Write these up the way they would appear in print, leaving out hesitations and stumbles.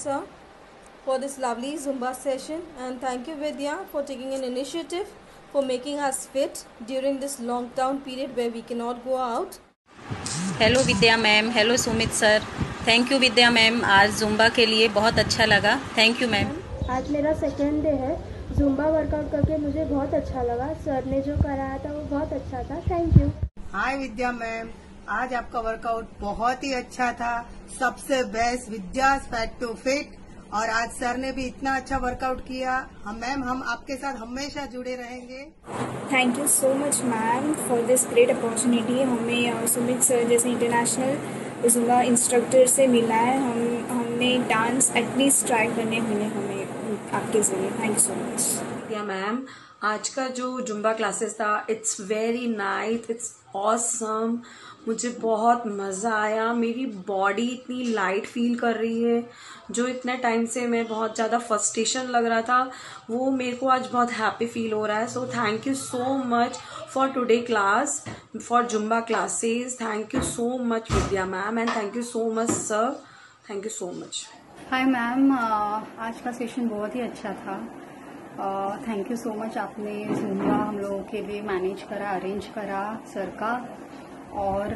sir, for this lovely Zumba session, and thank you Vidya for taking an initiative for making us fit during this lockdown period where we cannot go out. Hello Vidya ma'am, hello Sumit sir, thank you Vidya ma'am, आज zumba के लिए बहुत अच्छा लगा, thank you ma'am. आज मेरा second day है, zumba workout करके मुझे बहुत अच्छा लगा, सर ने जो कराया था वो बहुत अच्छा था, thank you. Hi Vidya ma'am, आज आपका वर्कआउट बहुत ही अच्छा था, सबसे best Vidya fat to fit, और आज सर ने भी इतना अच्छा वर्कआउट किया। हम आपके साथ हमेशा जुड़े रहेंगे। Thank you so much ma'am for this great opportunity. हमें सुमित सर जैसे इंटरनेशनल जुम्बा इंस्ट्रक्टर से मिला है, हमने डांस एटलीस्ट ट्राई करने मिले हमें आपके जरिए। Thank you so much. या मैम, आज का जो जुम्बा क्लासेस था, it's very nice, it's awesome, मुझे बहुत मज़ा आया। मेरी बॉडी इतनी लाइट फील कर रही है, जो इतने टाइम से मैं बहुत ज़्यादा फ्रस्ट्रेशन लग रहा था वो मेरे को आज बहुत हैप्पी फील हो रहा है। So thank you so much for today class, for zumba classes. Thank you so much Vidya ma'am, and thank you so much sir, thank you so much. Hi ma'am, आज का सेशन बहुत ही अच्छा था। Thank you so much, आपने zumba हम लोगों के लिए मैनेज करा, अरेंज करा सर का, और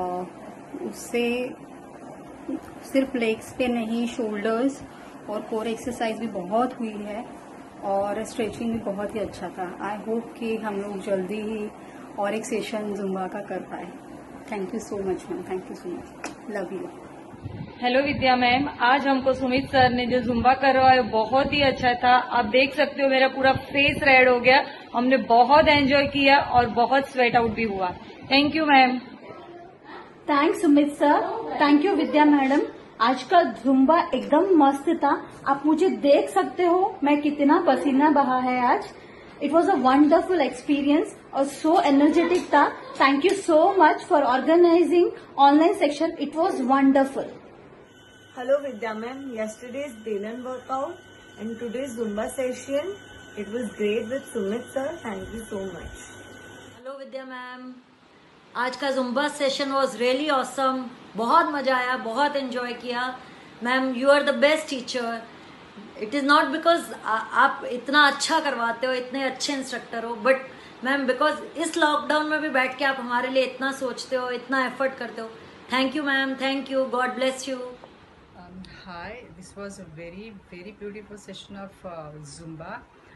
उससे सिर्फ लेग्स पे नहीं, शोल्डर्स और कोर एक्सरसाइज भी बहुत हुई है, और स्ट्रेचिंग भी बहुत ही अच्छा था। आई होप कि हम लोग जल्दी ही और एक सेशन जुम्बा का कर पाए। Thank you so much ma'am, thank you so much, love you. Hello Vidya ma'am, आज हमको सुमित सर ने जो जुम्बा करवाया बहुत ही अच्छा था। आप देख सकते हो मेरा पूरा फेस रेड हो गया, हमने बहुत एंजॉय किया और बहुत स्वेट आउट भी हुआ। Thank you ma'am. Thanks Sumit sir, thank you Vidya madam. आज का जुम्बा एकदम मस्त था, आप मुझे देख सकते हो मैं कितना पसीना बहा है आज। It was a wonderful experience और सो एनर्जेटिक था। Thank you so much for organising online section, it was wonderful. Hello Vidya ma'am, yesterday's Dalan workout and today's Zumba session, it was great with Sumit sir, thank you so much. Hello Vidya ma'am, आज का zumba session was really awesome, बहुत मजा आया, बहुत enjoy किया। Ma'am you are the best teacher. It is not because आप इतना अच्छा करवाते हो, इतने अच्छे इंस्ट्रक्टर हो, बट मैम बिकॉज इस लॉकडाउन में भी बैठ के आप हमारे लिए इतना सोचते हो, इतना एफर्ट करते हो। Thank you ma'am, thank you, God bless you. Hi, this was a very beautiful session of Zumba,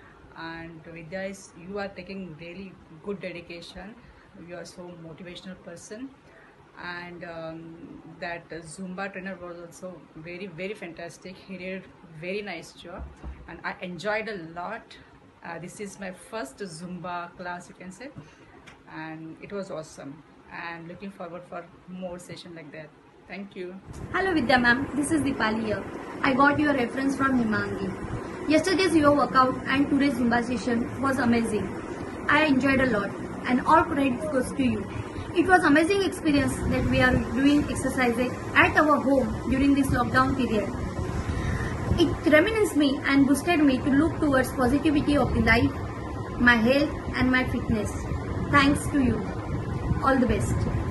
and Vidya, you are taking really good dedication. You are so motivational person, and that Zumba trainer was also very fantastic. He did very nice job and I enjoyed a lot. This is my first Zumba class, you can say, and it was awesome, and looking forward for more session like that. Thank you. Hello Vidya ma'am, this is Deepali here. I got your reference from Himangi. Yesterday's your workout and today's Zumba session was amazing. I enjoyed a lot and all credit goes to you. It was amazing experience that we are doing exercises at our home during this lockdown period. It reminds me and boosted me to look towards positivity of the life, my health and my fitness. Thanks to you. All the best.